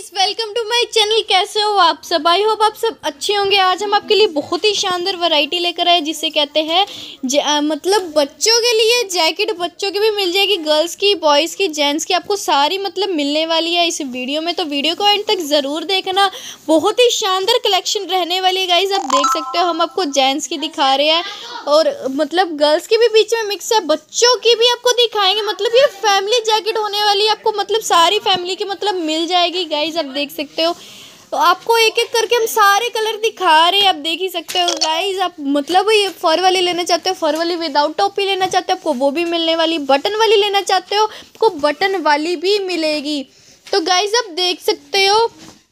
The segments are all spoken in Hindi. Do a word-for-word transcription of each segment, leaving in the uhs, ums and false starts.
Guys, welcome to my channel. कैसे हो आप सब? आई होप आप सब अच्छे होंगे। आज हम आपके लिए बहुत ही शानदार वैरायटी लेकर आए जिसे कहते हैं मतलब बच्चों के लिए जैकेट। बच्चों की भी मिल जाएगी, गर्ल्स की, बॉयज़ की, जेंट्स की, आपको सारी मतलब मिलने वाली है इस वीडियो में। तो वीडियो को एंड तक ज़रूर देखना, बहुत ही शानदार कलेक्शन रहने वाली है गाइस। आप देख सकते हो, हम आपको जेंट्स की दिखा रहे हैं और मतलब गर्ल्स की भी बीच में मिक्स है, बच्चों की भी आपको दिखाएंगे। मतलब ये फैमिली जैकेट होने वाली है, आपको मतलब सारी फैमिली की मतलब मिल जाएगी गाइज। आप देख सकते हो, तो आपको एक एक करके हम सारे कलर दिखा रहे हैं। आप देख ही सकते हो गाइज। आप मतलब ये फर वाली लेना चाहते हो, फर वाली विदाउट टोपी लेना चाहते हो, आपको वो भी मिलने वाली। बटन वाली लेना चाहते हो, आपको बटन वाली भी मिलेगी। तो गाइज आप देख सकते हो,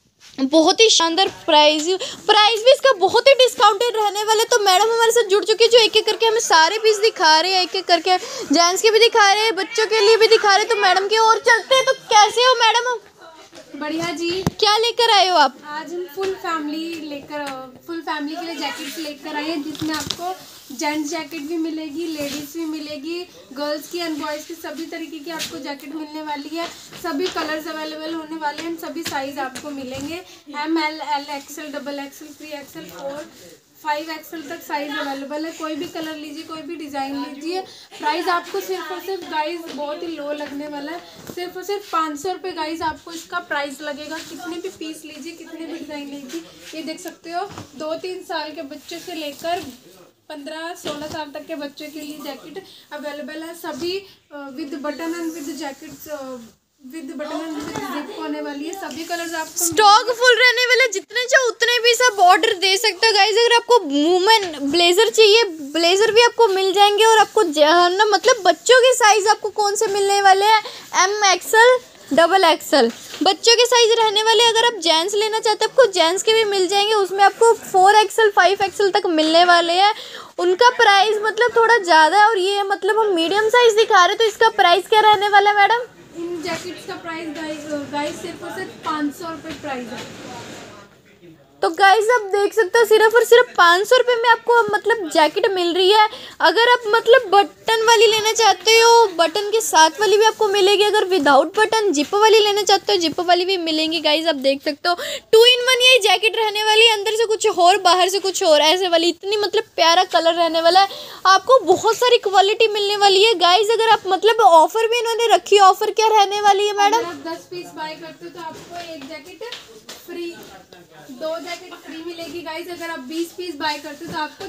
बहुत ही शानदार प्राइस प्राइस भी इसका बहुत ही डिस्काउंटेड रहने वाले। तो मैडम हमारे साथ जुड़ चुके हैं, जो एक एक करके हमें सारे पीस दिखा रहे हैं, एक एक करके जेंट्स के भी दिखा रहे हैं, बच्चों के लिए भी दिखा रहे हैं। तो मैडम की ओर चलते हैं। तो कैसे हो मैडम? बढ़िया जी। क्या लेकर आए हो आप? आज हम फुल फैमिली लेकर फुल फैमिली के लिए जैकेट्स लेकर आए हैं, जिसमें आपको जेंट्स जैकेट भी मिलेगी, लेडीज़ भी मिलेगी, गर्ल्स की एंड बॉयज़ की सभी तरीके की आपको जैकेट मिलने वाली है। सभी कलर्स अवेलेबल होने वाले हैं, सभी साइज़ आपको मिलेंगे। M L L XL double XL three XL four five XL तक साइज अवेलेबल है। कोई भी कलर लीजिए, कोई भी डिज़ाइन लीजिए। प्राइस आपको सिर्फ और सिर्फ गाइस बहुत ही लो लगने वाला है, सिर्फ और सिर्फ पाँच सौ रुपये गाइस आपको इसका प्राइस लगेगा। कितने भी पीस लीजिए, कितने भी डिज़ाइन लीजिए। ये देख सकते हो, दो तीन साल के बच्चे से लेकर पंद्रह सोलह साल तक के बच्चों के लिए जैकेट अवेलेबल है। सभी with button and with jackets with button and with zip होने वाली है। सभी कलर्स आपको स्टॉक फुल रहने वाले, जितने चाहो उतने भी सब ऑर्डर दे सकते हो गाइस। अगर आपको वुमेन ब्लेजर चाहिए, ब्लेजर भी आपको मिल जाएंगे। और आपको ना मतलब बच्चों के साइज आपको कौन से मिलने वाले हैं? एम एक्सएल डबल एक्सएल बच्चों के साइज रहने वाले। अगर आप जेंट्स लेना चाहते हैं, आपको जेंट्स के भी मिल जाएंगे। उसमें आपको फोर एक्सएल फाइव एक्सएल तक मिलने वाले हैं। उनका प्राइस मतलब थोड़ा ज़्यादा है, और ये मतलब हम मीडियम साइज दिखा रहे हैं। तो इसका प्राइस क्या रहने वाला है मैडम? इन जैकेट्स का प्राइस गाइस सिर्फ और सिर्फ पाँच सौ रुपये प्राइस है। तो गाइस आप देख सकते हो, सिर्फ और सिर्फ पाँच सौ रुपये में आपको मतलब जैकेट मिल रही है। अगर आप मतलब बटन वाली लेना चाहते हो, बटन के साथ वाली भी आपको मिलेगी। अगर विदाउट बटन जिप वाली लेना चाहते हो, जिप वाली भी मिलेंगी गाइस। आप देख सकते हो, टू इन वन ये जैकेट रहने वाली है। अंदर से कुछ और, बाहर से कुछ और, ऐसे वाली इतनी मतलब प्यारा कलर रहने वाला है। आपको बहुत सारी क्वालिटी मिलने वाली है गाइस। अगर आप मतलब ऑफर भी इन्होंने रखी है। ऑफर क्या रहने वाली है मैडम? आप दस पीस बाय करते हो तो आपको एक जैकेट फ्री, दो जैकेट फ्री मिलेगी गाइस। अगर आप बीस पीस बाय करते हो तो आपको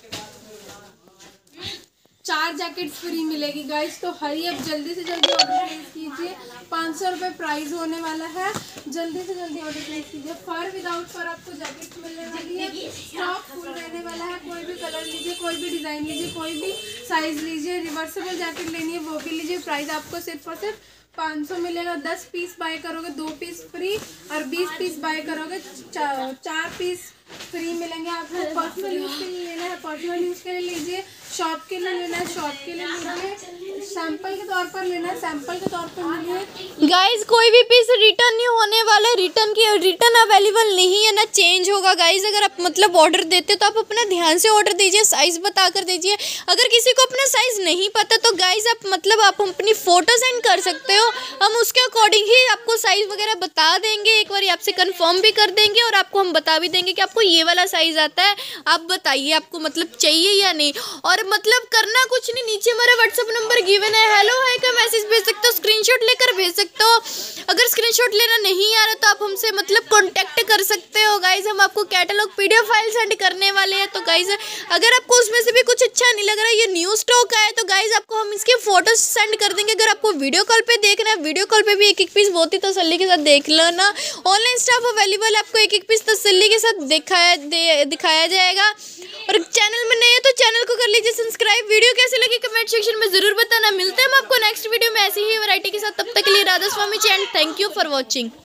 चार जैकेट फ्री मिलेगी गाइस। तो हरी अब जल्दी से जल्दी ऑर्डर प्लेस कीजिए। पाँच सौ रुपये प्राइस होने वाला है, जल्दी से जल्दी ऑर्डर प्लेस कीजिए। फर विदाउट फर आपको जैकेट मिलने वाली है। स्टॉक फुल रहने वाला है। कोई भी कलर लीजिए, कोई भी डिज़ाइन लीजिए, कोई भी साइज़ लीजिए। रिवर्सेबल जैकेट लेनी है वो भी लीजिए। प्राइस आपको सिर्फ और सिर्फ पाँच सौ मिलेगा। दस पीस बाय करोगे दो पीस फ्री, और बीस पीस बाय करोगे चार चार पीस फ्री मिलेंगे। आपको पर्सनल यूज़ के लिए लेना है, पर्सनल यूज़ के लिए लीजिए। शॉप के लिए लेना है, शॉप के लिए लीजिए। सैंपल के तौर पर लेना है, सैंपल के तौर पर लीजिए गाइस। कोई भी पीस रिटर्न नहीं होने वाला। रिटर्न की रिटर्न अवेलेबल नहीं है, ना चेंज होगा गाइस। अगर आप मतलब ऑर्डर देते हो तो आप अपना ध्यान से ऑर्डर दीजिए, साइज़ बता कर दीजिए। अगर किसी को अपना साइज़ नहीं पता तो गाइस आप मतलब आप अपनी फ़ोटो सेंड कर सकते हो। हम उसके अकॉर्डिंग ही आपको साइज़ वगैरह बता देंगे। एक बार आपसे कंफर्म भी कर देंगे, और आपको हम बता भी देंगे कि आपको ये वाला साइज़ आता है, आप बताइए आपको मतलब चाहिए या नहीं। और मतलब करना कुछ नहीं, नीचे हमारा व्हाट्सअप नंबर गिवन है। हेलो हाय का मैसेज भेज सकते हो, स्क्रीनशॉट लेकर भेज सकते हो। अगर स्क्रीनशॉट लेना नहीं आ रहा तो आप हमसे मतलब कांटेक्ट कर सकते हो गाइज। हम आपको कैटलॉग पीडीएफ फाइल सेंड करने वाले हैं। तो गाइज अगर आपको उसमें से भी कुछ अच्छा नहीं लग रहा है, ये न्यू स्टॉक आया, तो गाइज आपको हम इसके फोटोज सेंड कर देंगे। अगर आपको वीडियो कॉल पे देखना है, वीडियो कॉल पे भी एक एक पीस बहुत ही तसल्ली के साथ देख लेना। ऑनलाइन स्टाफ अवेलेबल है, आपको एक एक पीस तसल्ली के साथ दिखाया दिखाया जाएगा। और चैनल में नए है तो चैनल को कर लीजिए सब्सक्राइब। वीडियो कैसे लगी कमेंट सेक्शन में जरूर बताना। मिलते हैं हम आपको नेक्स्ट वीडियो में ऐसी ही वैरायटी के साथ। तब तक के लिए Radha Swami channel. Thank you for watching.